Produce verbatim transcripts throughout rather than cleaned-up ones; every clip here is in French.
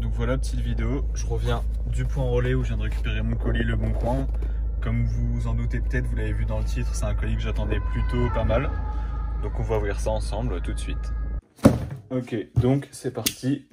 Donc voilà, petite vidéo, je reviens du point relais où je viens de récupérer mon colis Le Bon Coin. Comme vous vous en doutez peut-être, vous l'avez vu dans le titre, c'est un colis que j'attendais plutôt pas mal. Donc on va ouvrir ça ensemble tout de suite. Ok, donc c'est parti.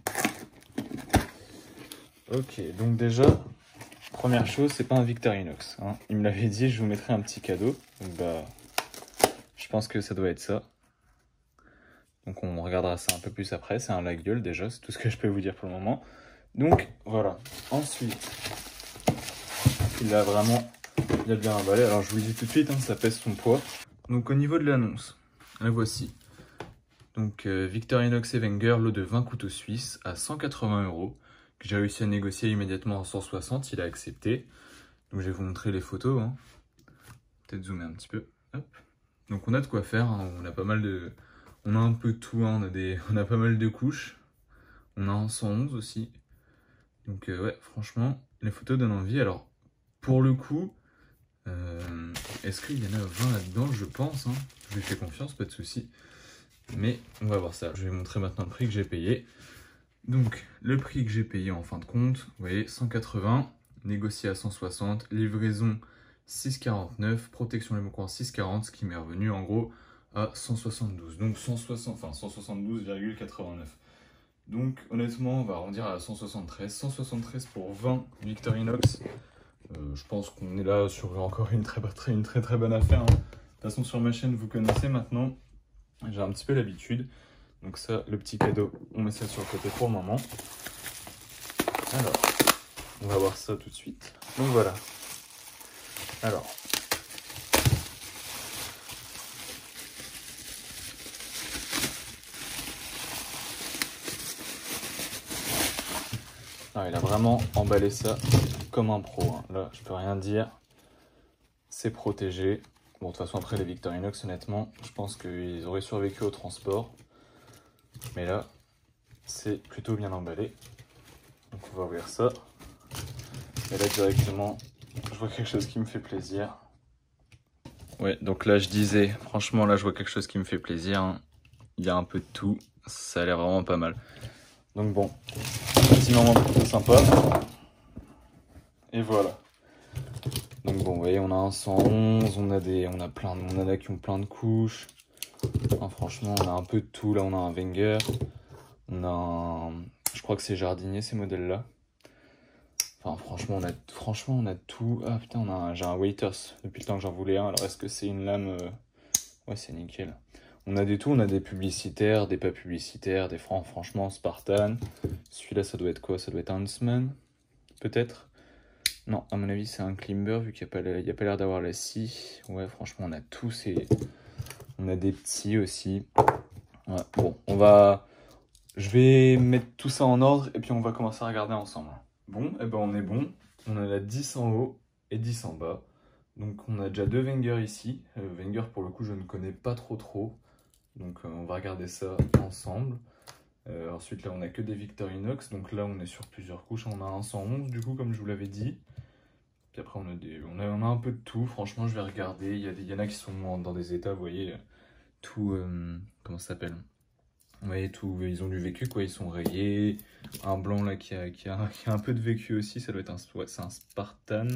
Ok, donc déjà, première chose, c'est pas un Victorinox. Hein. Il me l'avait dit, je vous mettrai un petit cadeau. Donc bah, je pense que ça doit être ça. Donc on regardera ça un peu plus après, c'est un la gueule déjà, c'est tout ce que je peux vous dire pour le moment. Donc voilà, ensuite, il a vraiment, il a bien emballé, alors je vous le dis tout de suite, hein, ça pèse son poids. Donc au niveau de l'annonce, la voici. Donc euh, Victorinox Avenger, lot de vingt couteaux suisses à cent quatre-vingts euros, que j'ai réussi à négocier immédiatement à cent soixante, il a accepté. Donc je vais vous montrer les photos, hein. Peut-être zoomer un petit peu, hop. Donc on a de quoi faire, hein. On a pas mal de... On a un peu de tout, hein. on, a des... on a pas mal de couches. On a un cent onze aussi. Donc euh, ouais, franchement, les photos donnent envie. Alors, pour le coup, euh, est-ce qu'il y en a vingt là-dedans? Je pense, hein. Je lui fais confiance, pas de souci. Mais on va voir ça. Je vais vous montrer maintenant le prix que j'ai payé. Donc, le prix que j'ai payé en fin de compte, vous voyez, cent quatre-vingts, négocié à cent soixante, livraison six quarante-neuf, protection Les Bon Coin six quarante, ce qui m'est revenu en gros à cent soixante-douze. Donc cent soixante, enfin cent soixante-douze virgule quatre-vingt-neuf. Donc honnêtement, on va arrondir à cent soixante-treize. cent soixante-treize pour vingt Victorinox. Euh, je pense qu'on est là sur encore une très très, une très, très bonne affaire. Hein. De toute façon, sur ma chaîne, vous connaissez maintenant. J'ai un petit peu l'habitude. Donc ça, le petit cadeau, on met ça sur le côté pour le moment. Alors, on va voir ça tout de suite. Donc voilà. Alors. Ah, il a vraiment emballé ça comme un pro. Hein. Là, je peux rien dire. C'est protégé. Bon, de toute façon, après les Victorinox, honnêtement, je pense qu'ils auraient survécu au transport. Mais là, c'est plutôt bien emballé. Donc on va ouvrir ça. Et là, directement, je vois quelque chose qui me fait plaisir. Ouais, donc là, je disais, franchement, là, je vois quelque chose qui me fait plaisir. Hein. Il y a un peu de tout. Ça a l'air vraiment pas mal. Donc bon, petit moment plutôt sympa. Et voilà. Donc bon, vous voyez, on a un cent onze, on a des, on a plein, on en a qui ont plein de couches. Enfin, franchement, on a un peu de tout. Là, on a un Wenger, on a un, je crois que c'est jardinier ces modèles-là. Enfin, franchement, on a, franchement, on a tout. Ah putain, on a, un... j'ai un Waiters depuis le temps que j'en voulais un. Alors, est-ce que c'est une lame? euh... Ouais, c'est nickel. On a des tout, on a des publicitaires, des pas publicitaires, des francs, franchement, Spartan. Celui-là, ça doit être quoi? Ça doit être un Huntsman, peut-être? Non, à mon avis, c'est un Climber, vu qu'il n'y a pas l'air d'avoir la scie. Ouais, franchement, on a tous ces... On a des petits aussi. Ouais, bon, on va... Je vais mettre tout ça en ordre, et puis on va commencer à regarder ensemble. Bon, et eh ben on est bon. On en a dix en haut et dix en bas. Donc on a déjà deux Wenger ici. Euh, Wenger, pour le coup, je ne connais pas trop trop. Donc euh, on va regarder ça ensemble. Euh, ensuite là on a que des Victorinox, donc là on est sur plusieurs couches, on a un cent onze du coup comme je vous l'avais dit. Puis après on a, des, on, a, on a un peu de tout, franchement je vais regarder, il y, a des, il y en a qui sont dans des états, vous voyez, tout, euh, comment ça s'appelle? Vous voyez, tout, ils ont du vécu quoi, ils sont rayés, un blanc là qui a, qui a, qui a un peu de vécu aussi, ça doit être un, ouais, c'est un Spartan.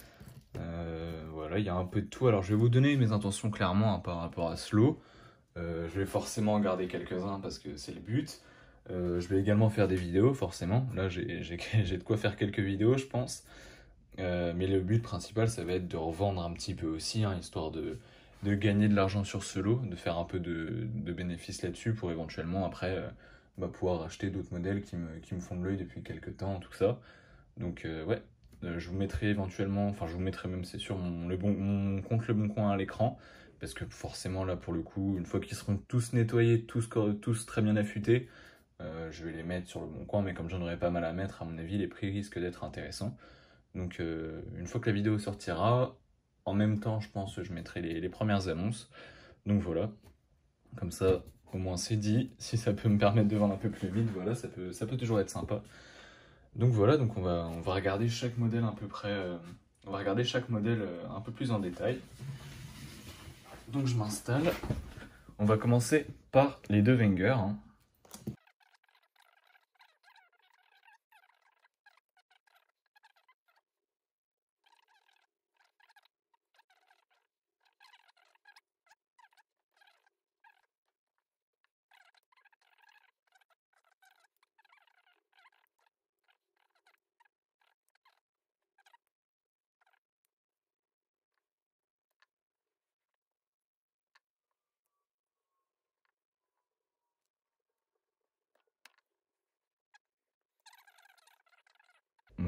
Euh, voilà, il y a un peu de tout, alors je vais vous donner mes intentions clairement hein, par rapport à ce lot. Euh, je vais forcément en garder quelques-uns parce que c'est le but. Euh, je vais également faire des vidéos, forcément. Là, j'ai de quoi faire quelques vidéos, je pense. Euh, mais le but principal, ça va être de revendre un petit peu aussi, hein, histoire de, de gagner de l'argent sur ce lot, de faire un peu de, de bénéfices là-dessus pour éventuellement, après, euh, bah, pouvoir acheter d'autres modèles qui me, qui me font de l'œil depuis quelques temps, tout ça. Donc, euh, ouais, euh, je vous mettrai éventuellement, enfin, je vous mettrai même, c'est sûr, mon, le bon, mon compte Le Bon Coin à l'écran. Parce que forcément, là, pour le coup, une fois qu'ils seront tous nettoyés, tous, tous très bien affûtés, euh, je vais les mettre sur Le Bon Coin. Mais comme j'en aurai pas mal à mettre, à mon avis, les prix risquent d'être intéressants. Donc, euh, une fois que la vidéo sortira, en même temps, je pense, je mettrai les, les premières annonces. Donc voilà, comme ça, au moins c'est dit. Si ça peut me permettre de vendre un peu plus vite, voilà, ça peut, ça peut toujours être sympa. Donc voilà, donc on va, on va regarder chaque modèle à peu près, euh, on va regarder chaque modèle euh, un peu plus en détail. Donc je m'installe. On va commencer par les deux Wenger. Hein.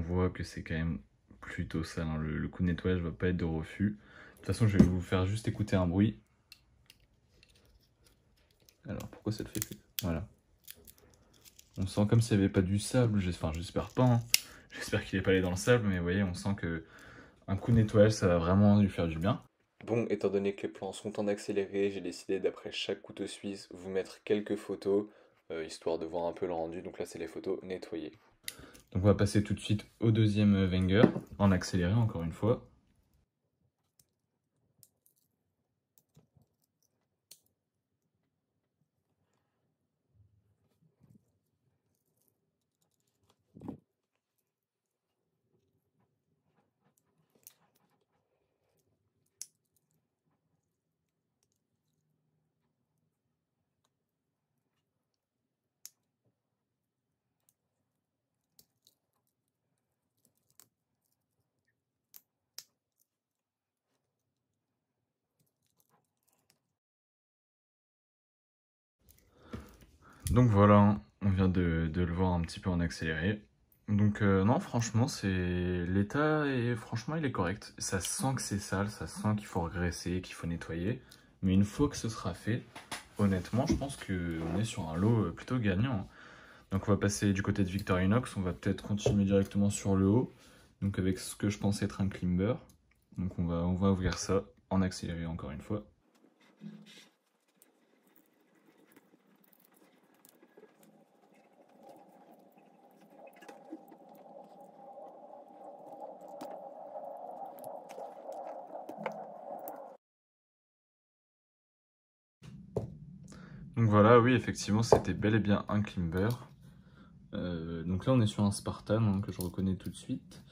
voit que c'est quand même plutôt sale, hein. le, le coup de nettoyage va pas être de refus. De toute façon, je vais vous faire juste écouter un bruit. Alors, pourquoi ça le fait plus? Voilà. On sent comme s'il n'y avait pas du sable, enfin j'espère pas, hein. J'espère qu'il n'est pas allé dans le sable, mais vous voyez, on sent que un coup de nettoyage, ça va vraiment lui faire du bien. Bon, étant donné que les plans sont en accéléré, j'ai décidé d'après chaque couteau suisse vous mettre quelques photos, euh, histoire de voir un peu le rendu. Donc là, c'est les photos nettoyées. Donc on va passer tout de suite au deuxième Wenger, en accéléré encore une fois. Donc voilà, on vient de, de le voir un petit peu en accéléré. Donc euh, non, franchement, c'est l'état est franchement il est correct. Ça sent que c'est sale, ça sent qu'il faut regresser, qu'il faut nettoyer. Mais une fois que ce sera fait, honnêtement, je pense qu'on est sur un lot plutôt gagnant. Donc on va passer du côté de Victorinox, on va peut-être continuer directement sur le haut. Donc avec ce que je pense être un climber. Donc on va, on va ouvrir ça en accéléré encore une fois. Donc voilà, oui, effectivement, c'était bel et bien un climber. Euh, donc là, on est sur un Spartan, hein, que je reconnais tout de suite.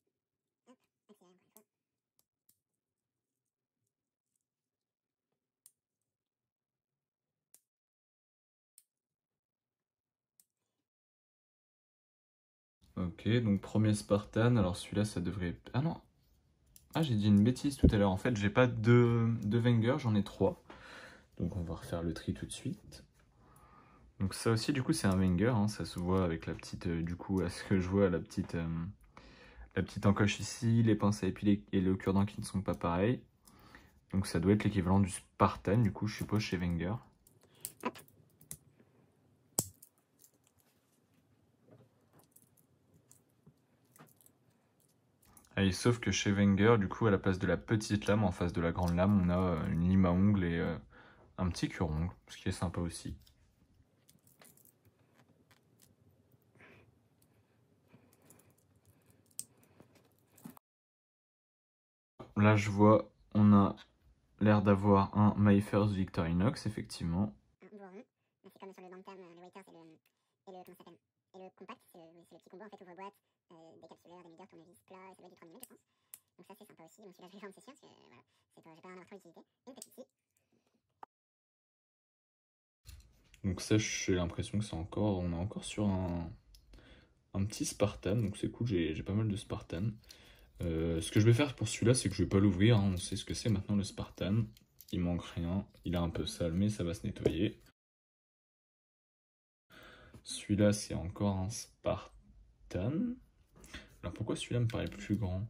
Ok, donc premier Spartan. Alors celui-là, ça devrait... Ah non. Ah, j'ai dit une bêtise tout à l'heure. En fait, j'ai pas deux, deux Wenger, j'en ai trois. Donc on va refaire le tri tout de suite. Donc ça aussi, du coup, c'est un Wenger, hein, ça se voit avec la petite, euh, du coup, à ce que je vois, la petite, euh, la petite encoche ici, les pinces à épiler et le cure-dent qui ne sont pas pareils. Donc ça doit être l'équivalent du Spartan, du coup, je suppose, chez Wenger. Et sauf que chez Wenger, du coup, à la place de la petite lame, en face de la grande lame, on a une lime à ongles et euh, un petit cure-ongle, ce qui est sympa aussi. Là, je vois, on a l'air d'avoir un My First Victorinox, effectivement. Boiron, c'est comme sur le Bantam, le Waiter et le, et le, comment ça s'appelle, et le Compact, c'est le, le petit combo en fait ouvre-boîte, euh, décapsuleur, dénudeur, tournevis, plat, et ça doit être du trente millimètres je pense. Donc ça c'est sympa aussi, donc celui-là je vais le vendre c'est sûr, parce que voilà, c'est pas, j'ai pas un avoir trop d'utilité. Une petite scie. Donc ça, j'ai l'impression que c'est encore, on est encore sur un, un petit Spartan, donc c'est cool, j'ai pas mal de Spartan. Euh, ce que je vais faire pour celui-là, c'est que je vais pas l'ouvrir, hein, on sait ce que c'est maintenant le Spartan. Il manque rien, il est un peu sale, mais ça va se nettoyer. Celui-là, c'est encore un Spartan. Alors pourquoi celui-là me paraît plus grand?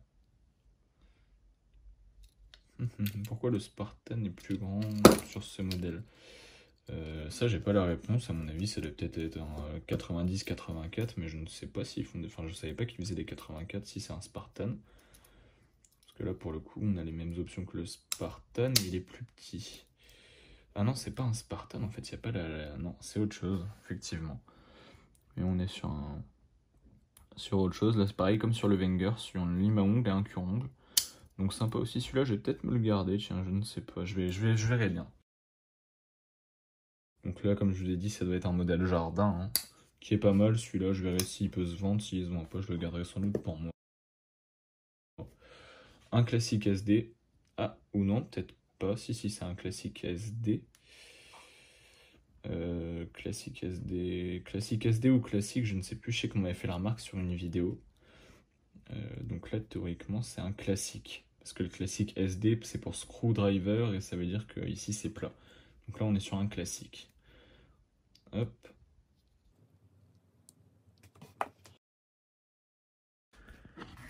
Pourquoi le Spartan est plus grand sur ce modèle? euh, Ça, j'ai pas la réponse. À mon avis, ça doit peut-être être un quatre-vingt-dix quatre-vingt-quatre, mais je ne sais pas s'ils font des... Enfin, je savais pas qu'ils faisaient des quatre-vingt-quatre si c'est un Spartan. Parce que là, pour le coup, on a les mêmes options que le Spartan, mais il est plus petit. Ah non, c'est pas un Spartan, en fait, il n'y a pas la... la... Non, c'est autre chose, effectivement. Et on est sur un... Sur autre chose. Là, c'est pareil comme sur le Wenger, sur une lime à ongles et un cure-ongle. Donc sympa aussi, celui-là, je vais peut-être me le garder, tiens, je ne sais pas, je, vais, je, vais, je verrai bien. Donc là, comme je vous ai dit, ça doit être un modèle jardin, hein, qui est pas mal. Celui-là, je verrai s'il peut se vendre, s'il se vend pas, je le garderai sans doute pour moi. Un classique S D. Ah, ou non, peut-être pas. Si, si, c'est un classique S D. Euh, classique S D. Classique S D ou classique, je ne sais plus, je sais qu'on m'avait fait la remarque sur une vidéo. Euh, donc là, théoriquement, c'est un classique. Parce que le classique S D, c'est pour screwdriver, et ça veut dire que ici, c'est plat. Donc là, on est sur un classique. Hop.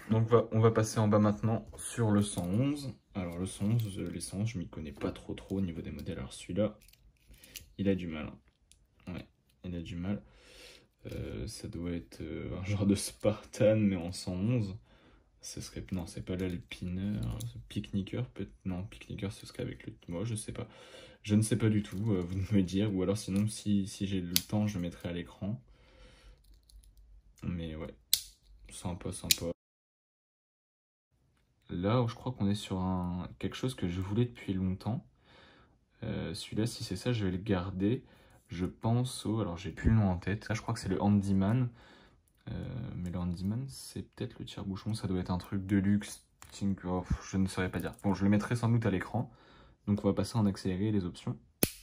Donc va, on va passer en bas maintenant sur le cent onze. Alors le cent onze, les cent onze, je m'y connais pas trop trop au niveau des modèles. Alors celui-là, il a du mal. Ouais, il a du mal. Euh, ça doit être euh, un genre de Spartan, mais en cent onze. Ce serait... Non, c'est pas l'Alpiner. Picknicker, peut-être. Non, Picknicker, ce serait avec le... Moi, je sais pas. Je ne sais pas du tout, euh, vous de me dire. Ou alors sinon, si, si j'ai le temps, je mettrai à l'écran. Mais ouais, sympa, sympa. Là, je crois qu'on est sur un... quelque chose que je voulais depuis longtemps. Euh, Celui-là, si c'est ça, je vais le garder. Je pense au... Alors, j'ai plus le nom en tête. Là, je crois que c'est le Handyman. Euh, mais le Handyman, c'est peut-être le tire-bouchon. Ça doit être un truc de luxe. Oh, je ne saurais pas dire. Bon, je le mettrai sans doute à l'écran. Donc, on va passer en accéléré les options.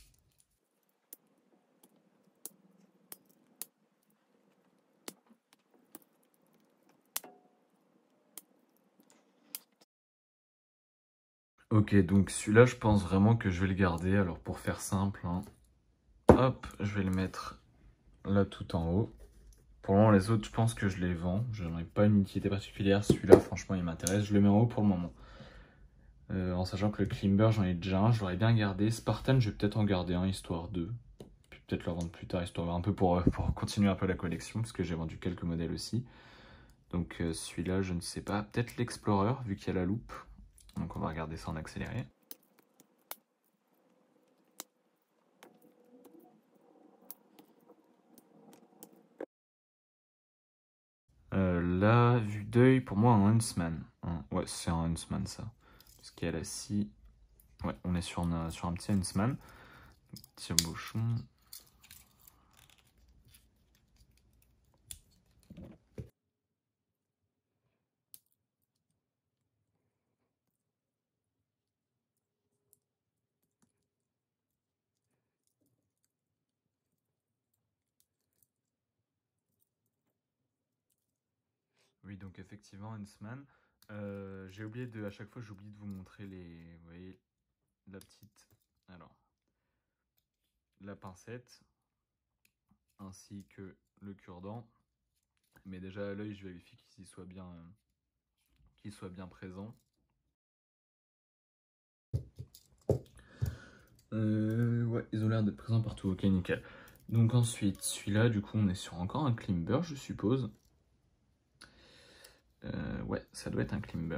Ok, donc celui-là, je pense vraiment que je vais le garder. Alors, pour faire simple, hein, hop, je vais le mettre là tout en haut. Pour le moment, les autres, je pense que je les vends. Je n'en ai pas une utilité particulière. Celui-là, franchement, il m'intéresse. Je le mets en haut pour le moment. Euh, en sachant que le Climber, j'en ai déjà un. Je l'aurais bien gardé. Spartan, je vais peut-être en garder un, histoire de. Puis peut-être le revendre plus tard, histoire un peu pour, pour continuer un peu la collection. Parce que j'ai vendu quelques modèles aussi. Donc euh, celui-là, je ne sais pas. Peut-être l'Explorer, vu qu'il y a la loupe. Donc on va regarder ça en accéléré. Euh, là, vue d'œil, pour moi, un Huntsman. Hein, ouais, c'est un Huntsman, ça. Parce qu'il y a la scie. Ouais, on est sur un, sur un petit Huntsman. Tire-bouchon. Oui, donc effectivement, Huntsman. Euh, j'ai oublié de, à chaque fois, j'ai oublié de vous montrer les, vous voyez, la petite, alors, la pincette, ainsi que le cure-dent. Mais déjà à l'œil, je vérifie qu'il soit bien, euh, qu'il soit bien présent. Euh, ouais, ils ont l'air d'être présents partout. Ok, nickel. Donc ensuite, celui-là, du coup, on est sur encore un Climber, je suppose. Euh, ouais, ça doit être un Climber.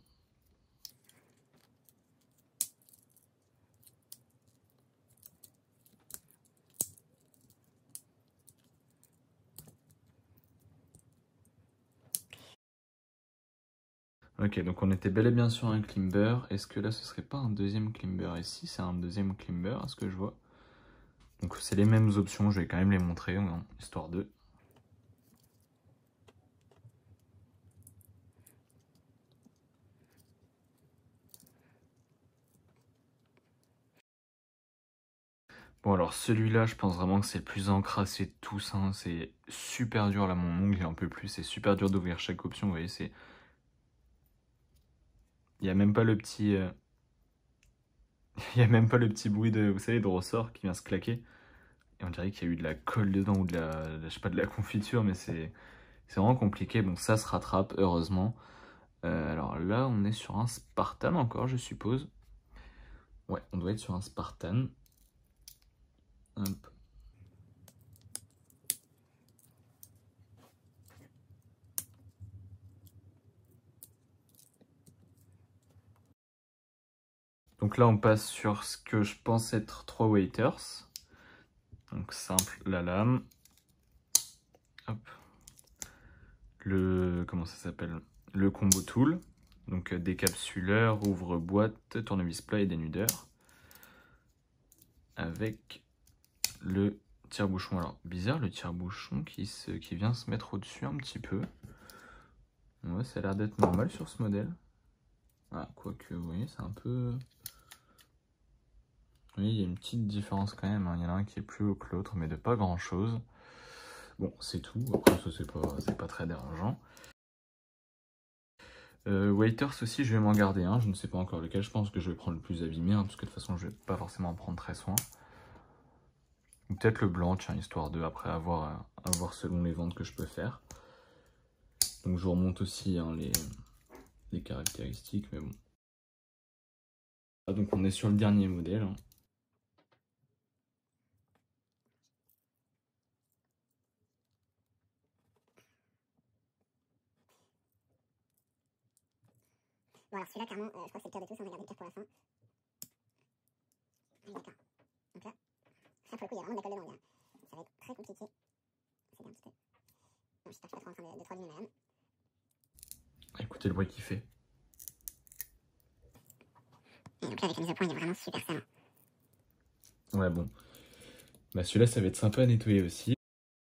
Ok, donc on était bel et bien sur un Climber. Est-ce que là, ce serait pas un deuxième Climber? Et si c'est un deuxième Climber, à ce que je vois. Donc c'est les mêmes options, je vais quand même les montrer, hein, histoire de... Bon alors celui-là, je pense vraiment que c'est le plus encrassé de tous, hein. C'est super dur, là mon ongle il en peut plus, c'est super dur d'ouvrir chaque option, vous voyez, c'est... Il n'y a même pas le petit... euh... Il n'y a même pas le petit bruit de, vous savez, de ressort qui vient se claquer. Et on dirait qu'il y a eu de la colle dedans ou de la, je sais pas, de la confiture, mais c'est vraiment compliqué. Bon, ça se rattrape, heureusement. Euh, alors là, on est sur un Spartan encore, je suppose. Ouais, on doit être sur un Spartan. Hop. Donc là, on passe sur ce que je pense être trois waiters. Donc simple, la lame. Hop. Le, comment ça s'appelle? Le combo tool. Donc décapsuleur, ouvre-boîte, tournevis plat et dénudeur. Avec le tire-bouchon. Alors bizarre le tire-bouchon qui, se, qui vient se mettre au-dessus un petit peu. Ouais, ça a l'air d'être normal sur ce modèle. Ah, quoique, vous voyez, c'est un peu... Oui, il y a une petite différence quand même, hein. Il y en a un qui est plus haut que l'autre, mais de pas grand chose. Bon, c'est tout. Après, ça, c'est pas, c'est pas très dérangeant. Euh, Waiters aussi, je vais m'en garder un. Je ne sais pas encore lequel. Je pense que je vais prendre le plus abîmé, hein, parce que de toute façon, je vais pas forcément en prendre très soin. Ou peut-être le blanc, tiens, histoire de, après, avoir, avoir selon les ventes que je peux faire. Donc je vous remonte aussi hein, les, les caractéristiques, mais bon. Ah, donc on est sur le dernier modèle. Hein. Bon alors celui-là clairement, euh, je crois que c'est le pire de tous, on va garder le pire pour la fin. Ah, d'accord. Donc là, ça pour le coup il y a vraiment de la colle dedans, gars. Ça va être très compliqué. C'est un petit peu... Bon, j'espère que je suis pas trop en train de, de trop abîmer ma lame. Écoutez le bruit qu'il fait. Et donc là avec la mise au point il est vraiment super sale. Ouais bon. Bah celui-là ça va être sympa à nettoyer aussi.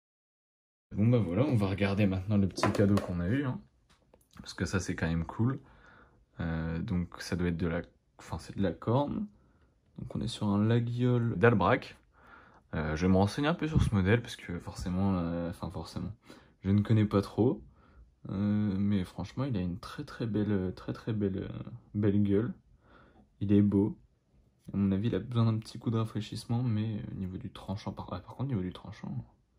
Bon bah voilà, on va regarder maintenant le petit cadeau qu'on a eu. Hein. Parce que ça c'est quand même cool. Euh, donc ça doit être de la... Enfin c'est de la corne. Donc on est sur un Laguiole d'Albrac. Euh, je vais me renseigner un peu sur ce modèle parce que forcément... Euh... Enfin forcément... Je ne connais pas trop. Euh, mais franchement il a une très très belle... Très très belle... Belle gueule. Il est beau. À mon avis il a besoin d'un petit coup de rafraîchissement. Mais au niveau du tranchant... Par, ah, par contre au niveau du tranchant...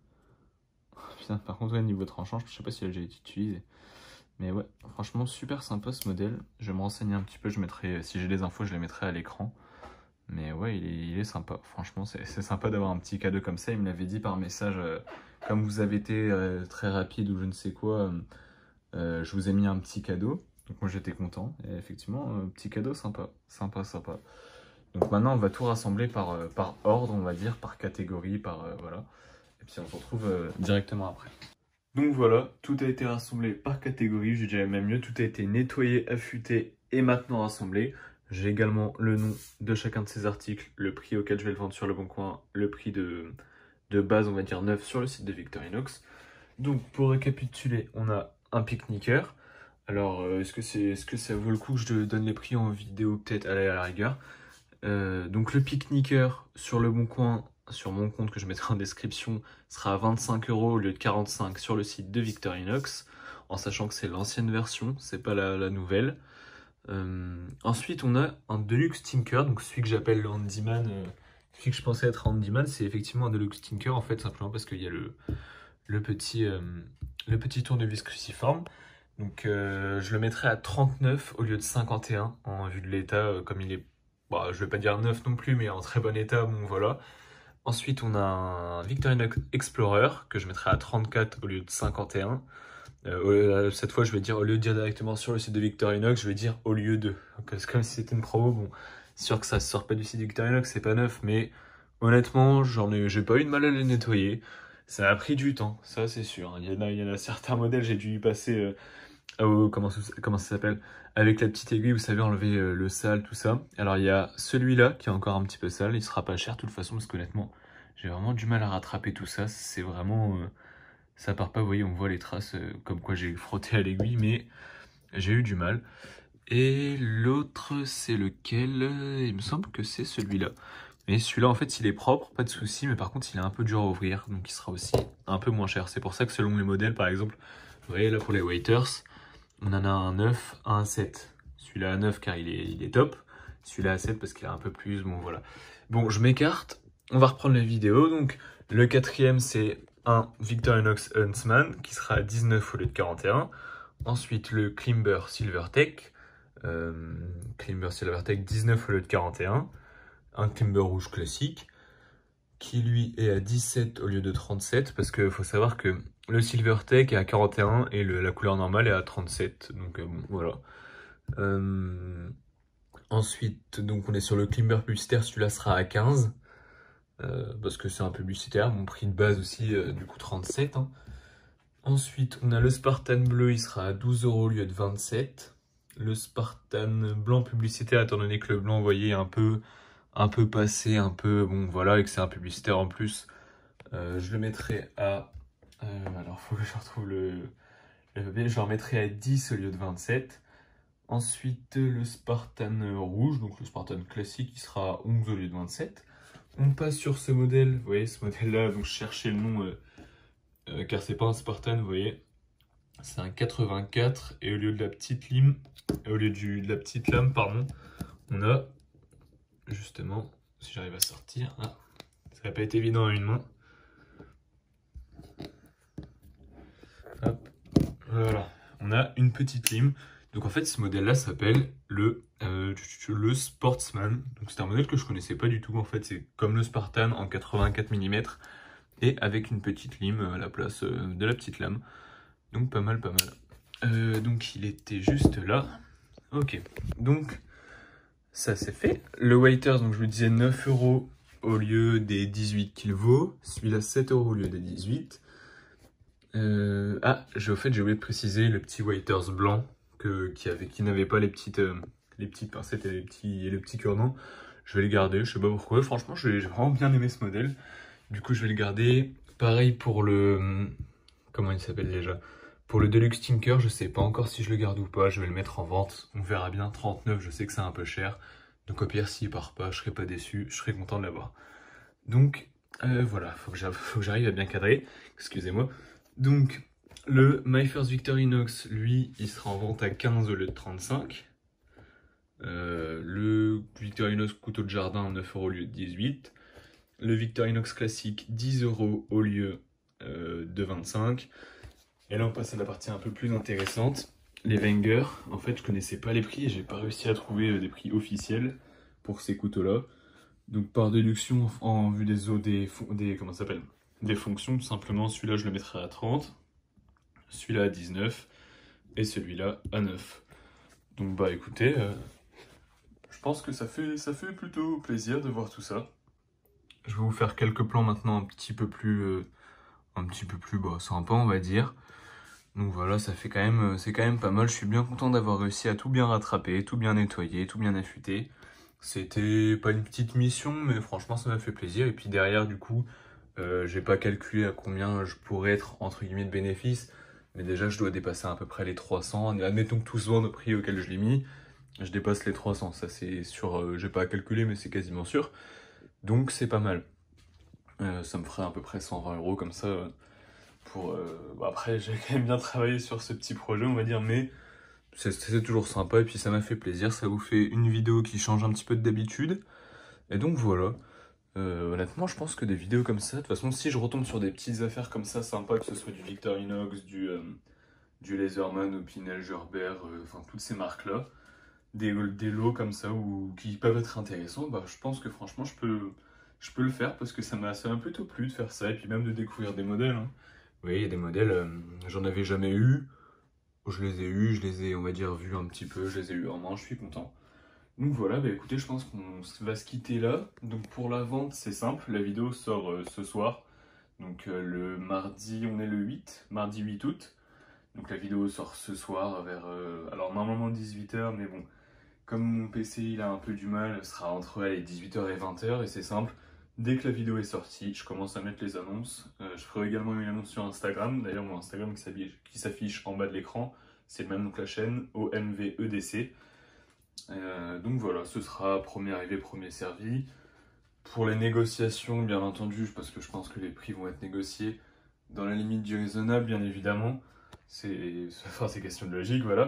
Putain, par contre, ouais, niveau tranchant, je sais pas si elle a déjà été utilisée. Mais ouais, franchement, super sympa ce modèle. Je vais me renseigner un petit peu, je mettrai, si j'ai les infos, je les mettrai à l'écran. Mais ouais, il est, il est sympa. Franchement, c'est sympa d'avoir un petit cadeau comme ça. Il me l'avait dit par message, euh, comme vous avez été euh, très rapide ou je ne sais quoi, euh, euh, je vous ai mis un petit cadeau. Donc moi, j'étais content. Et effectivement, euh, petit cadeau sympa. Sympa, sympa. Donc maintenant, on va tout rassembler par, euh, par ordre, on va dire, par catégorie, par... Euh, voilà. Et puis on se retrouve euh, directement après. Donc voilà, tout a été rassemblé par catégorie, je dirais même mieux, tout a été nettoyé, affûté et maintenant rassemblé. J'ai également le nom de chacun de ces articles, le prix auquel je vais le vendre sur le bon coin, le prix de, de base, on va dire neuf, sur le site de Victorinox. Donc pour récapituler, on a un pique-niqueur. Alors euh, est-ce que, c'est, est-ce que ça vaut le coup que je donne les prix en vidéo, peut-être à la rigueur. Euh, donc le pique-niqueur sur le bon coin, sur mon compte que je mettrai en description, sera à vingt-cinq euros au lieu de quarante-cinq sur le site de Victorinox, en sachant que c'est l'ancienne version, c'est pas la, la nouvelle. Euh, ensuite on a un Deluxe Tinker, donc celui que j'appelle le Handyman, euh, celui que je pensais être Handyman, c'est effectivement un Deluxe Tinker en fait, simplement parce qu'il y a le, le petit, euh, le petit tournevis cruciforme. Donc euh, je le mettrai à trente-neuf au lieu de cinquante et un en vue de l'état, euh, comme il est, bah, je vais pas dire neuf non plus, mais en très bon état, bon voilà. Ensuite on a un Victorinox Explorer que je mettrai à trente-quatre au lieu de cinquante et un. Euh, cette fois je vais dire, au lieu de dire directement sur le site de Victorinox, je vais dire au lieu de. C'est comme si c'était une promo, bon, c'est sûr que ça sort pas du site de Victorinox, c'est pas neuf, mais honnêtement j'en ai, j'ai pas eu de mal à les nettoyer. Ça a pris du temps, ça c'est sûr. Il y en a, il y en a certains modèles, j'ai dû y passer... Euh, Oh, comment, comment ça s'appelle, avec la petite aiguille, vous savez, enlever euh, le sale, tout ça. Alors il y a celui-là qui est encore un petit peu sale, il sera pas cher de toute façon parce qu'honnêtement j'ai vraiment du mal à rattraper tout ça. C'est vraiment, euh, ça part pas, vous voyez, on voit les traces euh, comme quoi j'ai frotté à l'aiguille, mais j'ai eu du mal. Et l'autre c'est lequel? Il me semble que c'est celui-là. Mais celui-là en fait il est propre, pas de souci, mais par contre il est un peu dur à ouvrir, donc il sera aussi un peu moins cher. C'est pour ça que selon les modèles, par exemple, vous voyez là pour les Waiters, on en a un neuf, un sept. Celui-là à neuf car il est, il est top. Celui-là à sept parce qu'il a un peu plus, bon voilà. Bon, je m'écarte, on va reprendre la vidéo. Donc le quatrième c'est un Victorinox Huntsman qui sera à dix-neuf au lieu de quarante et un. Ensuite le Climber Silvertech. Euh, Climber Silvertech dix-neuf au lieu de quarante et un. Un Climber rouge classique qui lui est à dix-sept au lieu de trente-sept, parce qu'il faut savoir que le Silvertech est à quarante et un et le, la couleur normale est à trente-sept, donc euh, bon, voilà. Euh, ensuite, donc on est sur le Climber publicitaire, celui-là sera à quinze, euh, parce que c'est un publicitaire, mon prix de base aussi, euh, du coup trente-sept. Hein. Ensuite, on a le Spartan bleu, il sera à douze euros au lieu de vingt-sept. Le Spartan blanc publicitaire, étant donné que le blanc, vous voyez, est un peu... un peu passé, un peu, bon voilà, et que c'est un publicitaire en plus, euh, je le mettrai à, euh, alors faut que je retrouve le, le papier, je le remettrai à dix au lieu de vingt-sept. Ensuite le Spartan rouge, donc le Spartan classique, il sera à onze au lieu de vingt-sept. On passe sur ce modèle, vous voyez ce modèle là, donc je cherchais le nom, euh, euh, car c'est pas un Spartan, vous voyez, c'est un quatre-vingt-quatre, et au lieu de la petite lime, au lieu du, de la petite lame, pardon, on a justement, si j'arrive à sortir, ah, ça n'a pas été évident à une main. Hop, voilà, a une petite lime. Donc en fait ce modèle là s'appelle le, euh, le Sportsman. Donc c'est un modèle que je connaissais pas du tout. En fait c'est comme le Spartan en quatre-vingt-quatre millimètres et avec une petite lime à la place de la petite lame. Donc pas mal pas mal. Euh, donc il était juste là. Ok, donc ça c'est fait. Le Waiters, donc je vous disais neuf euros au lieu des dix-huit qu'il vaut. Celui-là sept euros au lieu des dix-huit. Euh, ah, j'ai au fait j'ai oublié de préciser le petit Waiters blanc que, qui, avait, qui n'avait pas les petites, euh, les petites pincettes et les petits, et les petits cure-dents. Je vais les garder, je sais pas pourquoi. Franchement, j'ai vraiment bien aimé ce modèle. Du coup, je vais le garder. Pareil pour le... Comment il s'appelle déjà? Pour le Deluxe Tinker, je sais pas encore si je le garde ou pas. Je vais le mettre en vente. On verra bien. trente-neuf, je sais que c'est un peu cher. Donc au pire, s'il part pas, je serai pas déçu. Je serai content de l'avoir. Donc euh, voilà, faut que j'arrive à bien cadrer. Excusez-moi. Donc le My First Victorinox, lui, il sera en vente à quinze au lieu de trente-cinq. Euh, le Victorinox couteau de jardin, neuf euros au lieu de dix-huit. Le Victorinox classique, dix euros au lieu euh, de vingt-cinq. Et là on passe à la partie un peu plus intéressante. Les Wenger, en fait je connaissais pas les prix et j'ai pas réussi à trouver des prix officiels pour ces couteaux là. Donc par déduction en vue des eaux des, des comment ça s'appelle des fonctions, tout simplement celui-là je le mettrai à trente, celui-là à dix-neuf et celui-là à neuf. Donc bah écoutez, euh, je pense que ça fait, ça fait plutôt plaisir de voir tout ça. Je vais vous faire quelques plans maintenant un petit peu plus, euh, un petit peu plus bah, sympa on va dire. Donc voilà, ça fait quand même, c'est quand même pas mal. Je suis bien content d'avoir réussi à tout bien rattraper, tout bien nettoyer, tout bien affûter. C'était pas une petite mission, mais franchement ça m'a fait plaisir. Et puis derrière du coup, euh, j'ai pas calculé à combien je pourrais être entre guillemets de bénéfice. Mais déjà je dois dépasser à peu près les trois cents. Admettons que tout se vende au prix auquel je l'ai mis. Je dépasse les trois cents, ça c'est sûr, euh, j'ai pas à calculer mais c'est quasiment sûr. Donc c'est pas mal. Euh, ça me ferait à peu près cent vingt euros comme ça. Euh, pour, euh... bon, après j'ai quand même bien travaillé sur ce petit projet on va dire, mais c'est toujours sympa et puis ça m'a fait plaisir. Ça vous fait une vidéo qui change un petit peu d'habitude. Et donc voilà. Euh, honnêtement je pense que des vidéos comme ça, de toute façon si je retombe sur des petites affaires comme ça sympas, que ce soit du Victorinox, du, euh, du Laserman ou Pinel Gerber, euh, enfin toutes ces marques là, des, des lots comme ça ou qui peuvent être intéressants, bah je pense que franchement je peux, je peux le faire parce que ça m'a plutôt plu de faire ça et puis même de découvrir des modèles. Hein. Vous voyez, des modèles, euh, j'en avais jamais eu, je les ai eus, je les ai on va dire vus un petit peu, je les ai eu en main, je suis content. Donc voilà, bah écoutez, je pense qu'on va se quitter là. Donc pour la vente, c'est simple, la vidéo sort euh, ce soir. Donc euh, le mardi, on est le huit, mardi huit août. Donc la vidéo sort ce soir vers, euh, alors normalement dix-huit heures, mais bon, comme mon P C il a un peu du mal, ce sera entre allez, dix-huit heures et vingt heures, et c'est simple. Dès que la vidéo est sortie, je commence à mettre les annonces. Euh, je ferai également une annonce sur Instagram. D'ailleurs, mon Instagram qui s'affiche en bas de l'écran, c'est le même nom que la chaîne, O M V E D C. Euh, donc voilà, ce sera premier arrivé, premier servi. Pour les négociations, bien entendu, parce que je pense que les prix vont être négociés dans la limite du raisonnable, bien évidemment. C'est enfin, question de logique, voilà.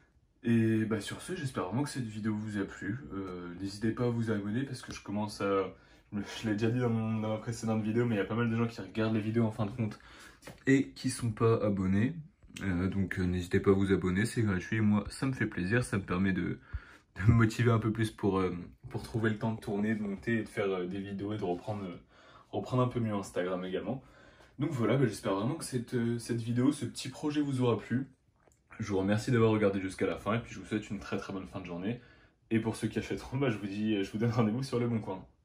Et bah, sur ce, j'espère vraiment que cette vidéo vous a plu. Euh, N'hésitez pas à vous abonner parce que je commence à... Je l'ai déjà dit dans, mon, dans ma précédente vidéo, mais il y a pas mal de gens qui regardent les vidéos en fin de compte et qui sont pas abonnés. Euh, donc euh, n'hésitez pas à vous abonner, c'est gratuit. Moi, ça me fait plaisir, ça me permet de... de me motiver un peu plus pour, euh, pour trouver le temps de tourner, de monter et de faire euh, des vidéos et de reprendre, euh, reprendre un peu mieux Instagram également. Donc voilà, bah, j'espère vraiment que cette, euh, cette vidéo, ce petit projet vous aura plu. Je vous remercie d'avoir regardé jusqu'à la fin et puis je vous souhaite une très très bonne fin de journée. Et pour ceux qui achèteront, bah, je vous dis, je vous donne rendez-vous sur Le Bon Coin.